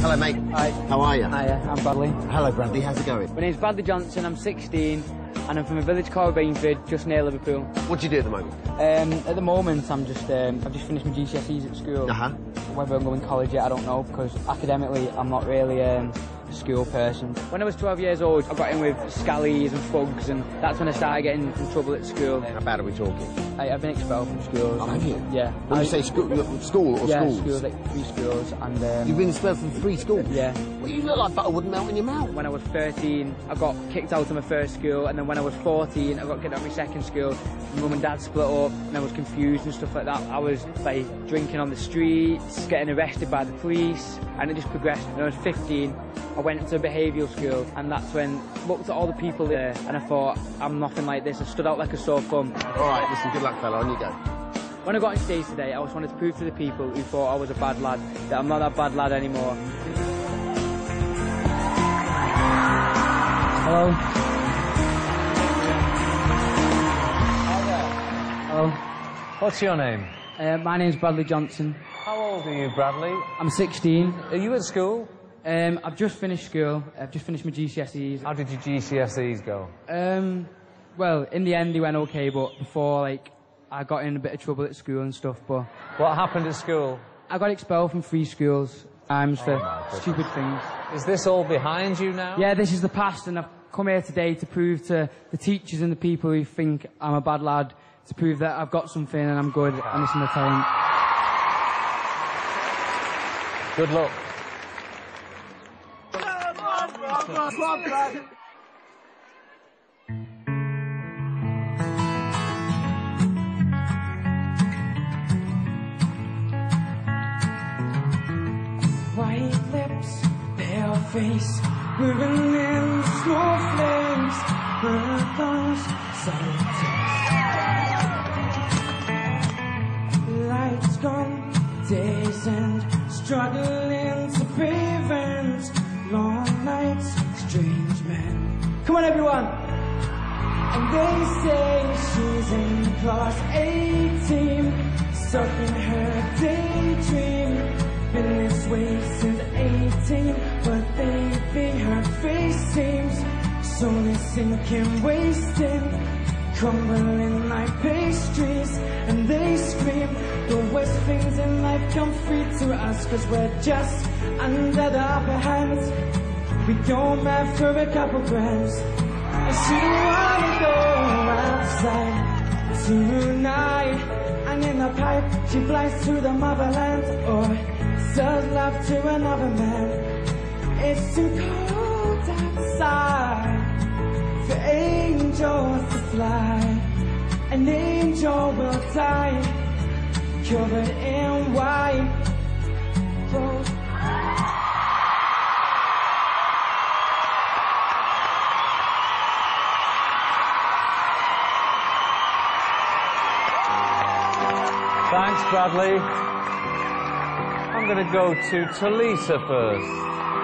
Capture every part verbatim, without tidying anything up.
Hello, mate. Hi. How are you? Hiya, I'm Bradley. Hello, Bradley. How's it going? My name's Bradley Johnson, I'm sixteen, and I'm from a village called Bainford, just near Liverpool. What do you do at the moment? Um, at the moment, I'm just, um, I've just finished my G C S Es at school. Uh-huh. Whether I'm going to college yet, I don't know, because academically, I'm not really um, a school person. When I was twelve years old, I got in with scallies and thugs, and that's when I started getting in trouble at school. How bad are we talking? I, I've been expelled from schools. Oh, have you? Yeah. When I, you say school, school or yeah, schools? schools, like three schools, and... Um, You've been expelled from three schools? Yeah. Well, you look like butter wouldn't melt in your mouth. When I was thirteen, I got kicked out of my first school, and then when I was fourteen, I got kicked out of my second school. My mum and dad split up, and I was confused and stuff like that. I was, like, drinking on the streets, getting arrested by the police, and it just progressed. When I was fifteen, I went to a behavioural school, and that's when I looked at all the people there, and I thought, I'm nothing like this. I stood out like a sore thumb. All right, listen, good luck, fella. On you go. When I got on stage today, I just wanted to prove to the people who thought I was a bad lad that I'm not that bad lad anymore. Hello. Hello. What's your name? Uh, my name's Bradley Johnson. How old are you, Bradley? I'm sixteen. Are you at school? Um, I've just finished school. I've just finished my G C S Es. How did your G C S Es go? Um, well, in the end, they went okay, but before, like, I got in a bit of trouble at school and stuff, but... What happened at school? I got expelled from three schools times for Oh, stupid things. Is this all behind you now? Yeah, this is the past, and I've come here today to prove to the teachers and the people who think I'm a bad lad, to prove that I've got something and I'm good and it's my talent. Good luck. White lips, pale face, moving in snow flames, her lungs, subtle taste. Lights gone, days end, struggling to prevent long nights, strange men. Come on, everyone! And they say she's in class eighteen, stuck in her daydream. Been this way since eighteen, but baby, her face seems slowly sinking, wasting, crumbling like pastries. And they scream the worst things in life come free to us, cause we're just under the upper hands. We don't matter for a couple grams. And she wanna go outside tonight, and in the pipe she flies to the motherland, or sells love to another man. It's too cold outside for angels to fly. An angel will die, covered in white. Oh. Thanks, Bradley. I'm going to go to Talisa first.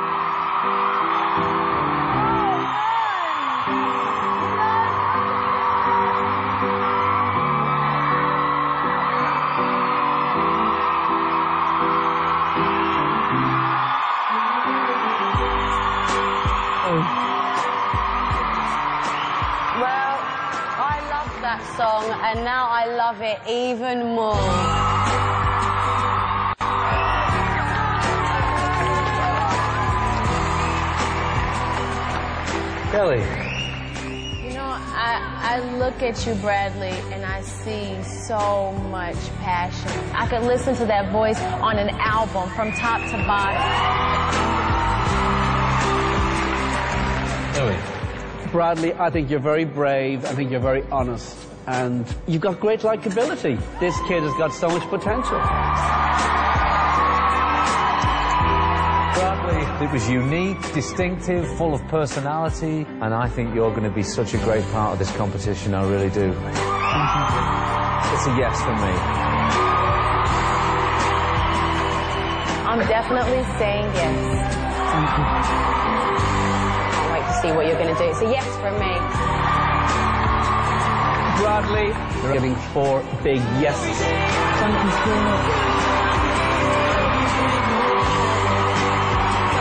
Well, I loved that song, and now I love it even more. Kelly. You know, I, I look at you, Bradley, and I see so much passion. I could listen to that voice on an album from top to bottom. Louis. Bradley, I think you're very brave. I think you're very honest. And you've got great likability. This kid has got so much potential. Bradley, it was unique, distinctive, full of personality, and I think you're going to be such a great part of this competition. I really do. It's a yes for me. I'm definitely saying yes. Thank you. Can't wait to see what you're going to do. It's a yes from me. Bradley, you're giving four big yeses. Thank you so much.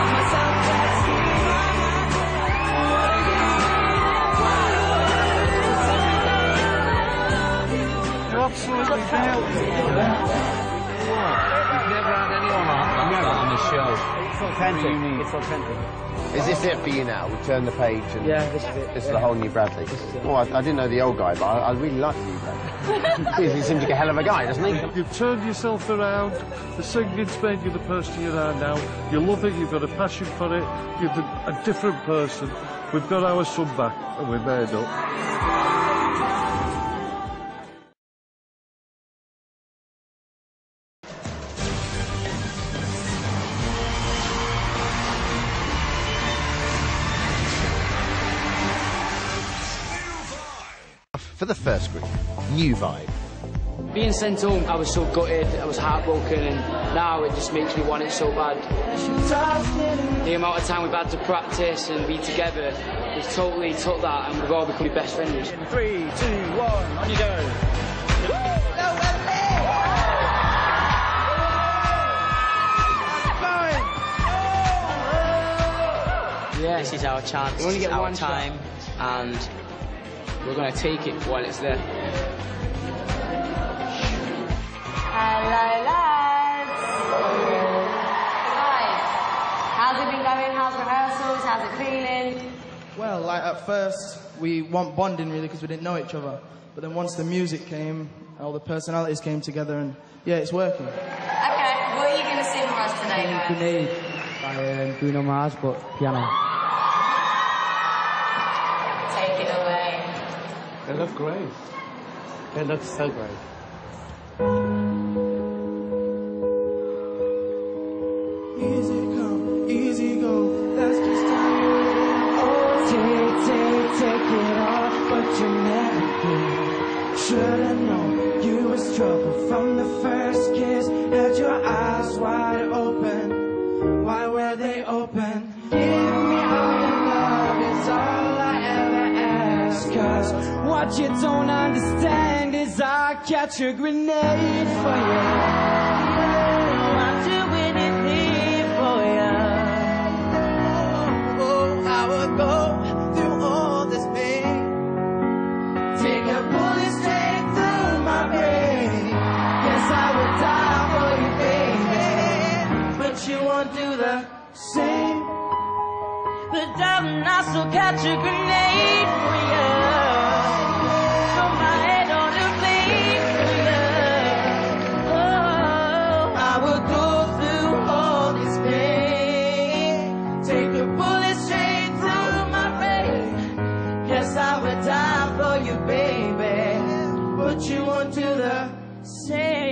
It's authentic. It's authentic. Is this it for you now? We turn the page and... Yeah, this is it. This is yeah. the whole new Bradley. Well, I, I didn't know the old guy, but I, I really like the new Bradley. He seems like a hell of a guy, doesn't he? You've turned yourself around. The singing's made you the person you are now. You love it. You've got a passion for it. You're the, a different person. We've got our son back, and we're made up. For the first group, New Vibe. Being sent home, I was so gutted, I was heartbroken, and now it just makes me want it so bad. The amount of time we've had to practice and be together, we've totally took that and we've all become best friends. Three, two, one, on you go. Yeah. This is our chance, We only get our one time, and we're going to take it while it's there. Hello, lads. Guys, how's it been going? How's rehearsals? How's it feeling? Well, like at first, we want bonding really because we didn't know each other. But then once the music came, all the personalities came together, and yeah, it's working. Okay, what are you going to sing for us today, guys? Grenade by um, Bruno Mars, but piano. Take it away. They look great. They look so great. Easy come, easy go, that's just how you live. Oh, take, take, take it all, but you never did. Should've known you was trouble from the first kiss. Had your eyes wide open, why were they open? Give me all your love, it's all I ever ask. Cause what you don't understand is I catch a grenade for you. You won't do the same, but darling, I still catch a grenade for you. So my head on the blade for you. Oh, I would go through all this pain, take a bullet straight through my brain. Yes, I would die for you, baby, but you won't do the same.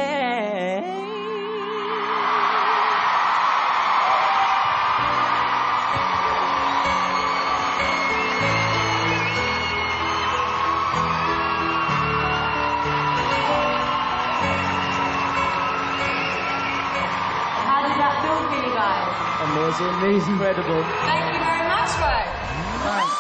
Amazing, amazing, incredible. Thank you very much, folks. Thanks.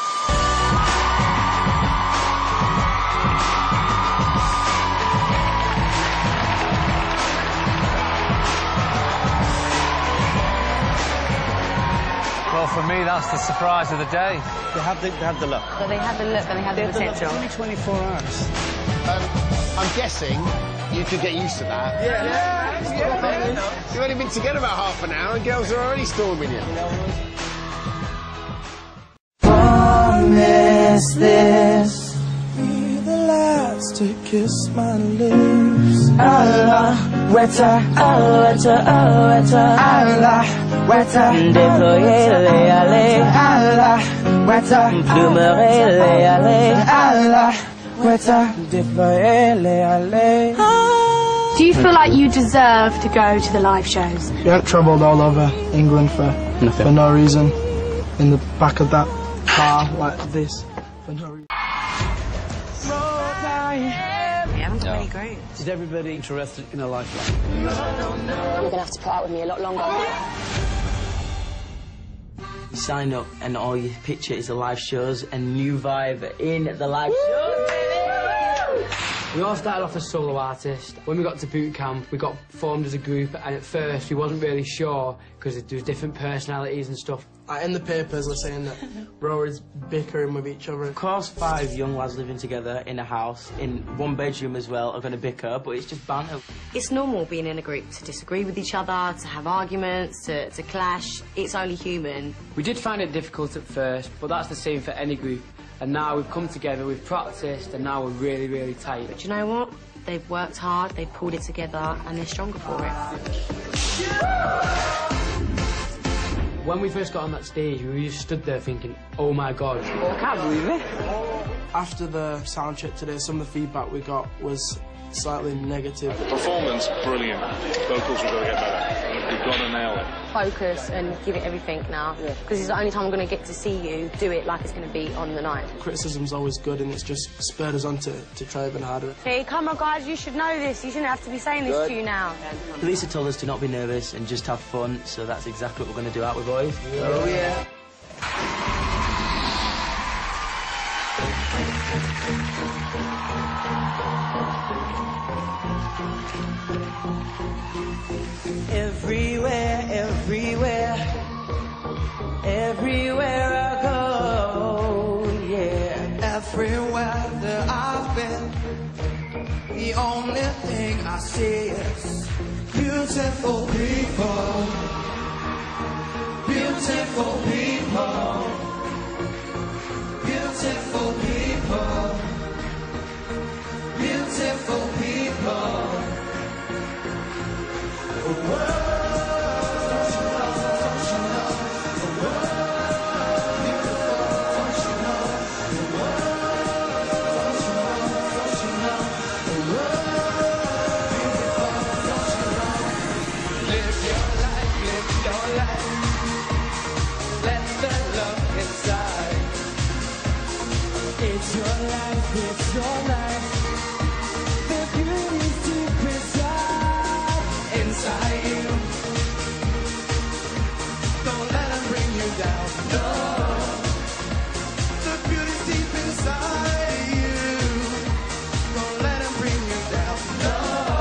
Well, for me, that's the surprise of the day. They have the, they have the look. So they have the look and they have the potential. It's only twenty-four hours. Um, I'm guessing you could get used to that. Yeah. yeah. yeah. You've only been together about half an hour and girls are already storming you. Promise this. Be the last to kiss my lips. Allah, wetter, oh, wetter, oh, wetter. Allah, wetter, déployer aller. Allah, wetter, plumerer aller. Allah, wetter, déployer aller. Do you feel like you deserve to go to the live shows? Yeah, travelled all over England for Nothing. for no reason. In the back of that car like this for no reason. Yeah, that's really great. Is everybody interested in a lifeline? You're going to have to put up with me a lot longer. You sign up and all you picture is the live shows and New Vibe in the live shows. We all started off as solo artists. When we got to boot camp, we got formed as a group, and at first we wasn't really sure because there was different personalities and stuff. Uh, in the papers, they're saying that we're always bickering with each other. Of course, five young lads living together in a house, in one bedroom as well, are going to bicker, but it's just banter. It's normal being in a group to disagree with each other, to have arguments, to, to clash. It's only human. We did find it difficult at first, but that's the same for any group. And now we've come together, we've practiced, and now we're really, really tight. But you know what? They've worked hard, they've pulled it together, and they're stronger for it. When we first got on that stage, we just stood there thinking, oh my God, I can't believe it. After the sound check today, some of the feedback we got was slightly negative. Performance, brilliant. Vocals, we've got to get better. We've got to nail it. Focus and give it everything now, because it's the only time I'm going to get to see you do it like it's going to be on the night. Criticism's always good, and it's just spurred us on to, to try even harder. Hey, come on, guys, you should know this. You shouldn't have to be saying this good. to you now. Lisa told us to not be nervous and just have fun, so that's exactly what we're going to do out with boys. Oh, yeah. Everywhere, everywhere, everywhere I go, yeah. Everywhere that I've been, the only thing I see is beautiful people, beautiful people, beautiful people, beautiful people. It's your life, it's your life. The beauty's deep inside, inside you. Don't let them bring you down, no. The beauty's deep inside you. Don't let them bring you down, no.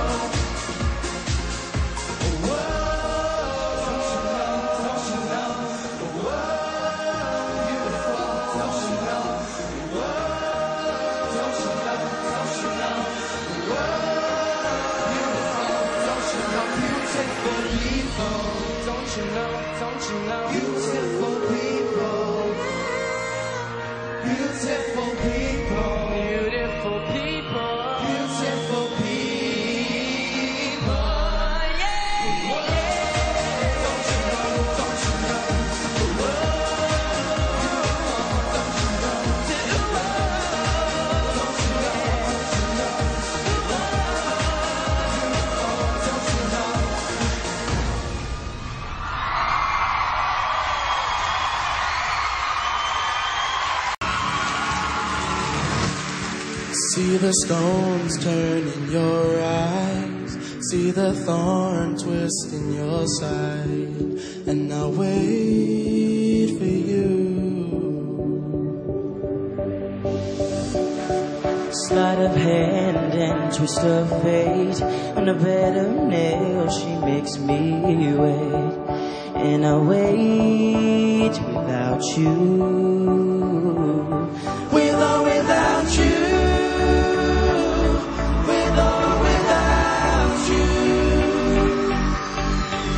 Whoa, don't you know, whoa, beautiful, don't you know. Don't you know, don't you know, beautiful people, beautiful people, beautiful people, beautiful people, yeah, yeah. Don't you know, don't you know, don't you know, don't you know, don't you know. See the stones turn in your eyes, see the thorn twist in your side, and I'll wait for you. Sleight of hand and twist of fate, on a bed of nails she makes me wait, and I'll wait without you. With or without you.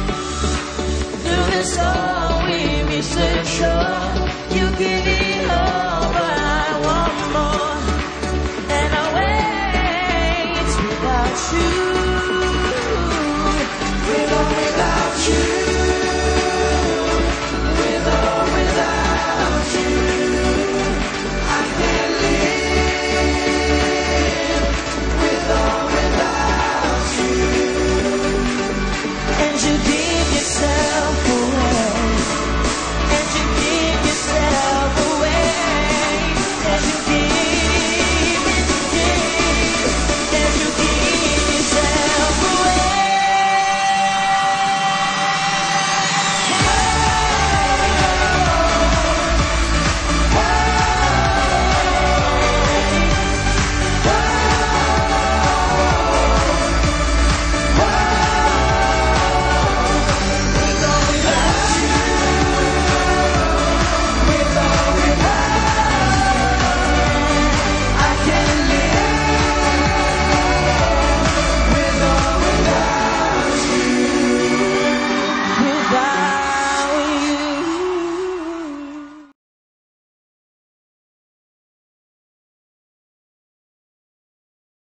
So we research, you give it all.